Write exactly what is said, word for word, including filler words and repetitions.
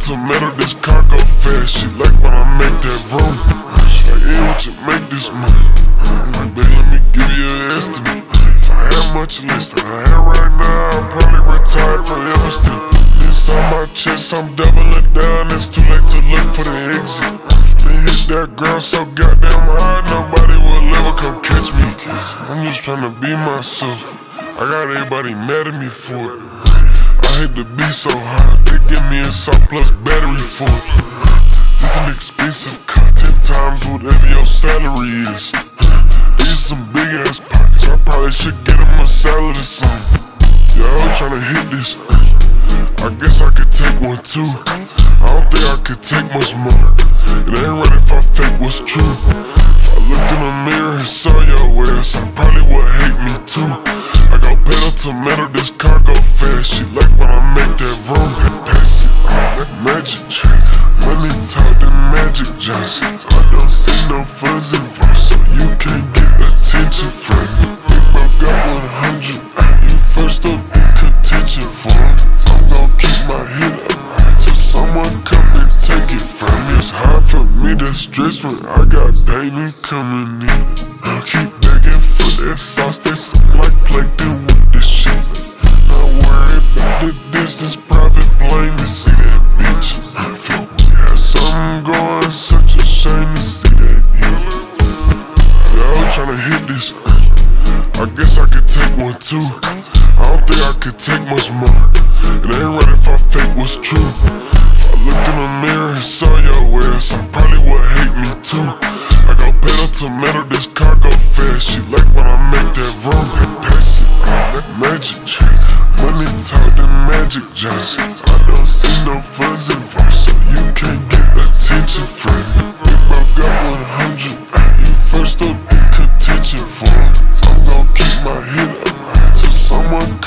tomato, this car go fast. She like when I make that room. She like, yeah, what you make this money? I'm like, baby, let me give you an estimate. If I had much less than I have right now, I'd probably retire forever still. This on my chest, I'm doubling down. It's too late to look for the exit. They hit that girl so goddamn hard, nobody will ever come catch me. I'm just tryna be myself. I got everybody mad at me for it. I hate to be so hard, they give me a soft plus battery for it. This an expensive car, ten times whatever your salary is. These some big ass pockets, I probably should get him a salad or something. Y'all tryna hit this, I guess I could take one too. I don't think I could take much more. It ain't right if I fake what's true. If I looked in the mirror and saw your ass, I probably would hate me too. I go pedal tomato, this car go fast. She like when I make that room and pass it. That magic trick, money talk, the magic Johnson. I don't see no funds involved, so you can't get attention from me. Big bro got one hundred, you first up in contention for him. I'm gon' keep my head up till someone come and take it from me. It's hard for me to stress when I got baby coming in. I'll keep begging for that sauce, that's like plankton with this shit. Not worried about the distance, private plane to see that bitch. I feel we had something going, such a shame to see that here. Y'all tryna hit this, I guess I could take one too. I don't think I could take much more. It ain't right if I fake what's true. If I looked in the mirror and saw your ass, I probably would hate me too. I go pedal tomato, this car go fast. She like when I make that room and pass it. That magic trick, money talk, the magic Johnson. I don't see no funds involved, so you can't get attention from me. Big bro got one hundred, you first up in contention for him. I'm gon' keep my head up till someone